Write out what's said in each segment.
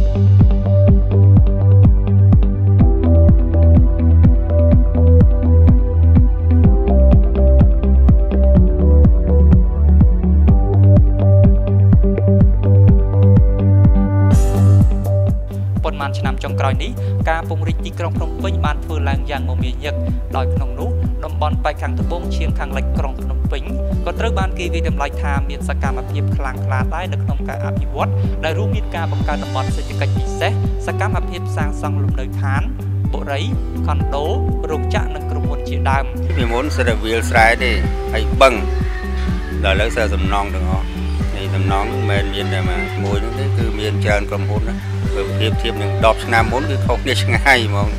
ឆ្នាំចុងក្រោយនេះការពង្រីកទីក្រុងភ្នំពេញបានធ្វើឡើងយ៉ាងមមាញឹកដោយក្នុងនោះតំបន់ប៉ែកខាងត្បូងឈាងខាងលិចក្រុងភ្នំពេញក៏ត្រូវបានគេវិតម្លៃថាមានសកម្មភាពខ្លាំងក្លាដែរនៅក្នុងការអភិវឌ្ឍដែលរួមមានការបង្កើតតំបន់សេដ្ឋកិច្ចពិសេសសកម្មភាពសាងសង់លំនៅឋានបុរីខុនដូរោងចក្រនិងក្រុមហ៊ុនជាដើមពីមុនសិតវាលស្រែទេហើយបឹងដល់ឥឡូវសិតសំណងទាំងអស់នេះសំណងមិនមែនមានតែមួយនោះទេគឺមានច្រើនក្រុមហ៊ុនណាបើប្រៀបធៀបនឹង10ឆ្នាំមុនគឺខុសគ្នាឆ្ងាយហ្មង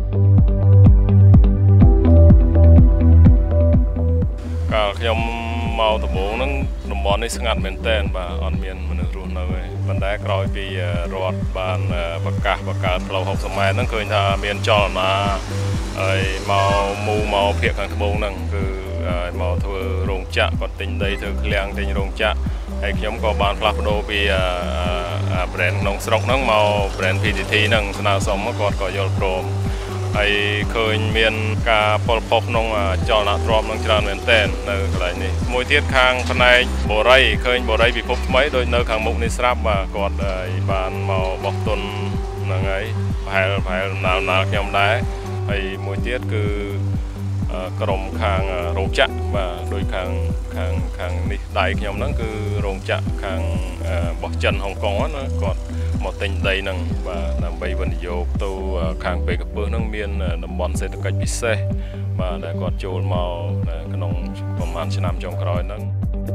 កាលខ្ញុំមកដំបូងហ្នឹងតំបន់នេះស្ងាត់មែនទែនបាទអត់មានមនុស្សរស់នៅទេប៉ុន្តែក្រោយពីរដ្ឋបានប្រកាសបង្កើតផ្លូវ60ម៉ែត្រហ្នឹងឃើញថាមានចលនាហើយមកភាគខាងត្បូងហ្នឹងគឺមកធ្វើរោងចក្រគាត់ទិញដីធ្វើឃ្លាំងទិញរោងចក្រហើយខ្ញុំក៏បានផ្លាស់ប្ដូរពី brand ក្នុងស្រុកហ្នឹងមក brand PTT ហ្នឹងស្នើសុំគាត់ក៏យល់ព្រមហើយឃើញមានការពលផុសក្នុងចលនាទ្រព្យនឹងច្រើនមែនទែននៅកន្លែងនេះមួយទៀតខាងផ្នែកបូរីឃើញបូរីពិភពថ្មីដូចនៅខាងមុខនេះស្រាប់បាទគាត់បានមកបោះទុនហ្នឹងហើយប្រហែលណាល់ខ្ញុំដែរហើយមួយទៀតគឺក្រុមខាងរោងចក្របាទដោយខាងនេះដៃខ្ញុំហ្នឹងគឺរោងចក្រខាងបោះចិនហុងកុងណាគាត់មកទិញដីហ្នឹងបាទដើម្បីវិនិយោគទៅខាងពេកពើហ្នឹងមានតំបន់សេដ្ឋកិច្ចពិសេសបាទដែលគាត់ចូលមកក្នុងប្រហែលឆ្នាំចុងក្រោយហ្នឹង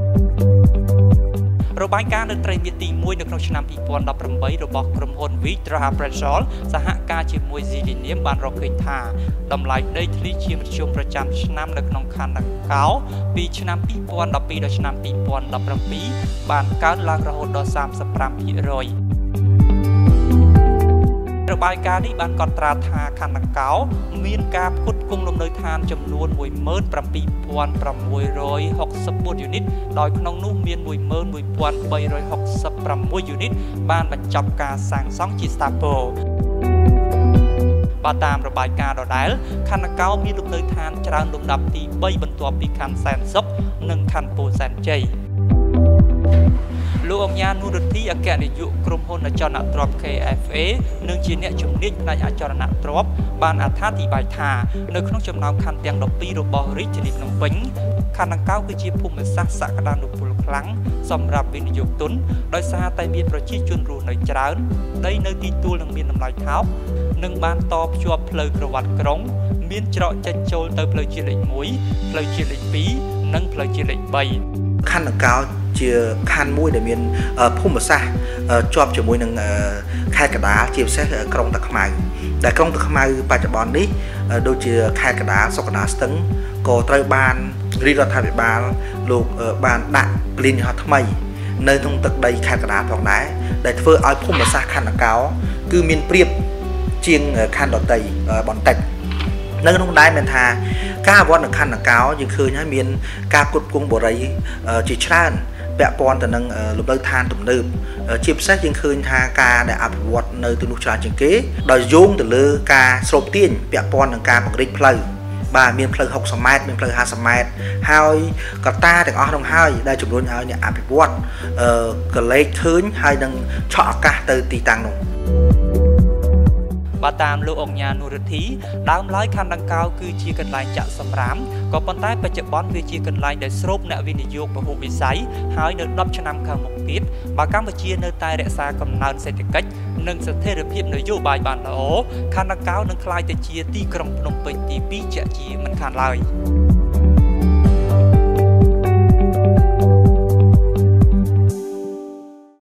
របាយការណ៍នៅត្រីមាសទី1នៅក្នុងឆ្នាំ2018របស់ក្រុមហ៊ុន Vitra Pressol សហការជាមួយ Zilinium បានរកឃើញថាតម្លៃដីធ្លីជាមធ្យមប្រចាំឆ្នាំនៅក្នុងខណ្ឌនគរពីឆ្នាំ2012ដល់ឆ្នាំ2017បានកើនឡើងរហូតដល់ 35%របាយការណ៍នេះបានកត់ត្រាថាខណ្ឌនគរមានការផ្គត់ផ្គង់លំនៅឋានចំនួន 17,664 យូនីតដោយក្នុងនោះមាន 11,366 យូនីតបានបញ្ចប់ការសាងសង់ជាស្ថាពរបើតាមរបាយការណ៍ដដែលខណ្ឌនគរមានលំនៅឋានច្រើនលំដាប់ទី3បន្ទាប់ពីខណ្ឌសែនសុខនិងខណ្ឌពោធិ៍សែនជ័យលោកអង្ញានុរដ្ឋីអគ្គនាយកក្រុមហ៊ុនអចលនទ្រព្យ KFA និងជាអ្នកជំនាញផ្នែកអចលនទ្រព្យបានអត្ថាធិប្បាយថានៅក្នុងចំណោមខណ្ឌទាំង12របស់រាជធានីភ្នំពេញខណ្ឌនគរគឺជាភូមិសាស្ត្រសក្តានុពលខ្លាំងសម្រាប់វិនិយោគទុនដោយសារតែមានប្រជាជនរស់នៅច្រើនដីនៅទីទួលនឹងមានតម្លៃថោកនិងបានតភ្ជាប់ផ្លូវក្រវ៉ាត់ក្រុងមានច្រកចេញចូលទៅផ្លូវជាតិលេខ1ផ្លូវជាតិលេខ2និងផ្លូវជាតិលេខ3 ខណ្ឌនគរជាខណ្ឌមួយដែលមានភូមិសាស្ត្រជាប់ជាមួយនឹងខេត្តកណ្ដាលជាពិសេសក្រុងតាខ្មៅដែលក្រុងតាខ្មៅបច្ចុប្បន្ននេះដូចជាខេត្តកណ្ដាលសុខកណ្ដាលស្ទឹងក៏ត្រូវបានរាជរដ្ឋាភិបាលលោកបានដាក់ពលានយន្តហោះថ្មីនៅក្នុងទឹកដីខេត្តកណ្ដាលផងដែរដែលធ្វើឲ្យភូមិសាស្ត្រខណ្ឌនគរគឺមានប្រៀបជាងខណ្ឌដទៃបន្តិចនៅក្នុងដែរមានថាការអវត្តនៅខណ្ឌនគរយើងឃើញហើយមានការផ្គត់ផ្គង់បូរីជាច្រើនពាក់ព័ន្ធទៅនឹងលំនៅឋានទំនើបជាពិសេសយើងឃើញថាការដែលអភិវឌ្ឍនៅទីនោះច្រើនជាងគេដោយយោងទៅលើការស្រូបទាញពាក់ព័ន្ធនឹងការពង្រីកផ្លូវបាទមានផ្លូវ60ម៉ែត្រមានផ្លូវ50ម៉ែត្រហើយកត្តាទាំងអស់នោះហើយដែលជំរុញឲ្យអ្នកអភិវឌ្ឍកលេចឃើញហើយនឹងឆក់ឱកាសទៅទីតាំងនោះបើតាមលោកអង្ញានុរដ្ឋីដើមឡើយខណ្ឌនគរគឺជាកន្លែងចាក់សម្រាមក៏ប៉ុន្តែបច្ចុប្បន្នវាជាកន្លែងដែលស្រូបអ្នកវិនិយោគពហុវិស័យហើយនៅ10ឆ្នាំខាងមុខទៀតបើកម្ពុជានៅតែរក្សាកំណើនសេដ្ឋកិច្ចនិងស្ថិរភាពនយោបាយបានល្អខណ្ឌនគរនឹងក្លាយទៅជាទីក្រុងភ្នំពេញទី2ជាក់ជាមិនខានឡើយ